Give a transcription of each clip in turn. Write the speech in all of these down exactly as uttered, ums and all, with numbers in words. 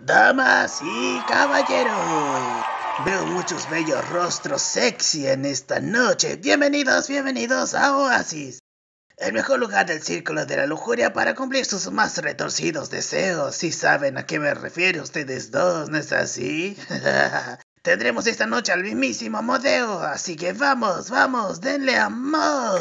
Damas y caballeros, veo muchos bellos rostros sexy en esta noche. Bienvenidos, bienvenidos a Oasis, el mejor lugar del círculo de la lujuria para cumplir sus más retorcidos deseos. Si saben a qué me refiero ustedes dos, ¿no es así? Tendremos esta noche al mismísimo Amodeo, así que vamos, vamos, denle amor.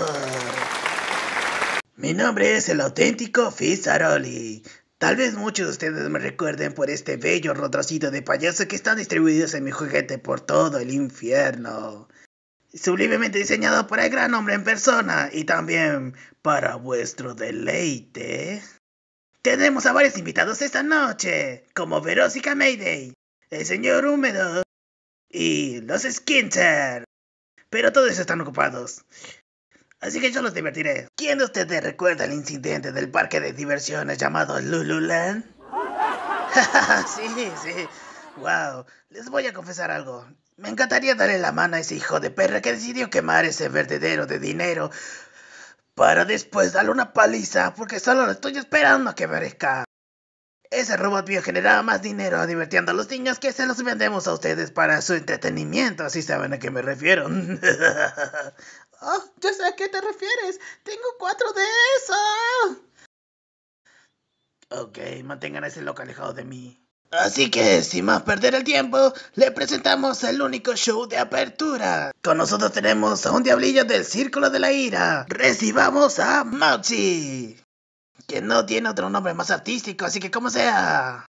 Mi nombre es el auténtico Fizzaroli. Tal vez muchos de ustedes me recuerden por este bello rotrocito de payaso que están distribuidos en mi juguete por todo el infierno. Sublimemente diseñado por el gran hombre en persona y también para vuestro deleite. Tenemos a varios invitados esta noche, como Verónica Mayday, el señor Húmedo y los Skinter. Pero todos están ocupados, así que yo los divertiré. ¿Quién de ustedes recuerda el incidente del parque de diversiones llamado Lululand? sí, sí. Wow. Les voy a confesar algo. Me encantaría darle la mano a ese hijo de perra que decidió quemar ese vertedero de dinero para después darle una paliza, porque solo lo estoy esperando a que merezca. Ese robot mío generaba más dinero divirtiendo a los niños que se los vendemos a ustedes para su entretenimiento, si saben a qué me refiero. Oh, yo sé a qué te refieres. Tengo cuatro de esos. Ok, mantengan ese loco alejado de mí. Así que, sin más perder el tiempo, le presentamos el único show de apertura. Con nosotros tenemos a un diablillo del Círculo de la Ira. Recibamos a Mauchi, que no tiene otro nombre más artístico, así que como sea.